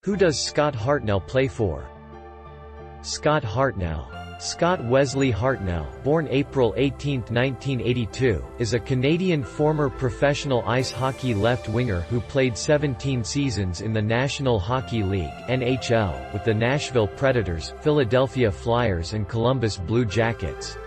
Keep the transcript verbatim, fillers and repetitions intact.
Who does Scott Hartnell play for? Scott Hartnell. Scott Wesley Hartnell, born April eighteenth nineteen eighty-two, is a Canadian former professional ice hockey left-winger who played seventeen seasons in the National Hockey League (N H L) with the Nashville Predators, Philadelphia Flyers and Columbus Blue Jackets.